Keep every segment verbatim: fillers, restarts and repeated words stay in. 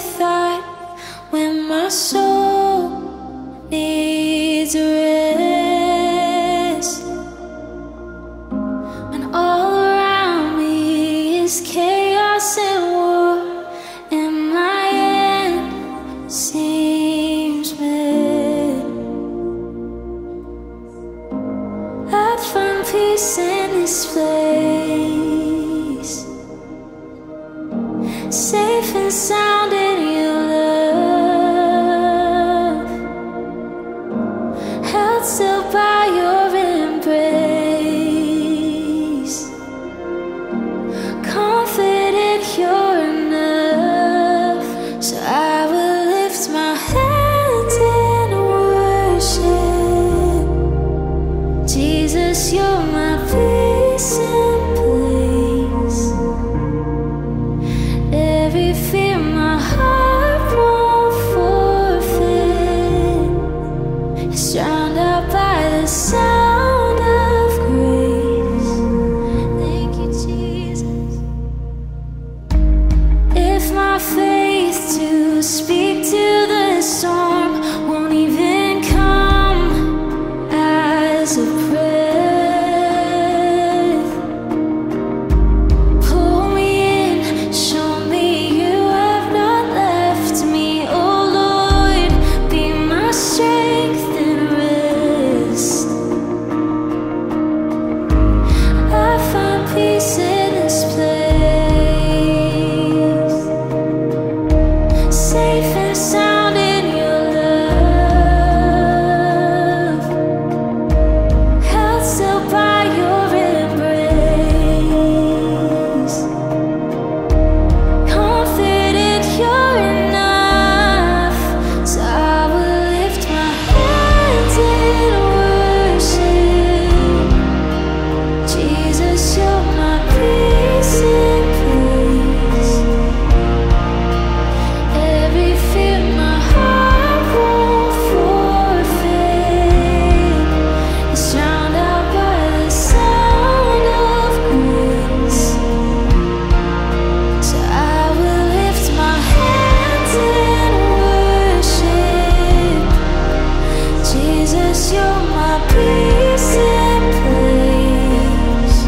thought when my soul needs rest, when all around me is chaos and war, and my end seems met. I'd find peace in this place, safe and sound in your love, held still by your embrace, confident you're enough. So I will lift my hands in worship. Jesus, you're my peace and place. Every fear my heart won't forfeit is drowned out by the sound of grace. Thank you, Jesus. If my faith to speak to the storm won't even come as a breath, pull me in, show me you have not left me. Oh Lord, be my strength and rest. I find peace in this place, safe and sound in your love, held still by your embrace, confident you're enough. So I will lift my hands in worship. Jesus, you're my peace and place. Every fear my heart won't forfeit is drowned out by the sound of grace. So I will lift my hands in worship. Jesus, you're my peace and place.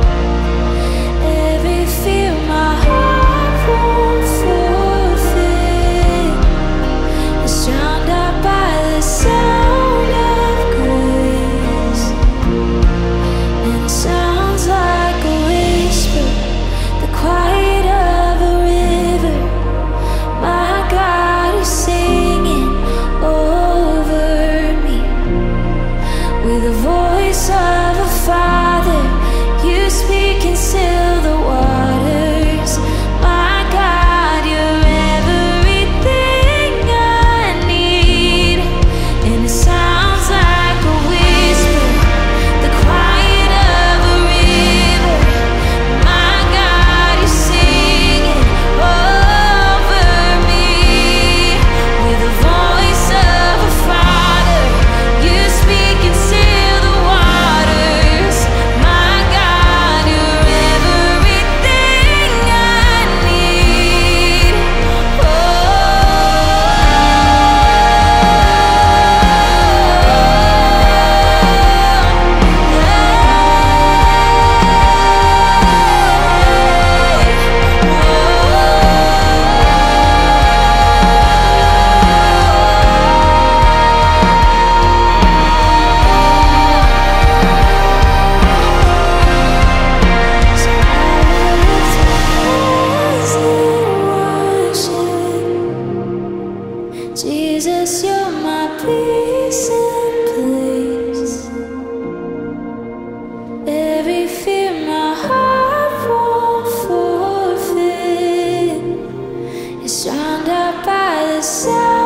Every fear my heart won't forfeit is drowned out by the sound of grace. And it sounds like a whisper, the quiet of a river. My God is singing over me. With the voice of a father, you speak and still the waters. My God, you're everything I need. And it sounds like a whisper, the quiet of a river. My God, you're singing over me. With the voice of a father, you speak and still the waters. My God, you're everything I need. Oh, Jesus, you're my peace and place. Every fear my heart won't forfeit is drowned out by the sound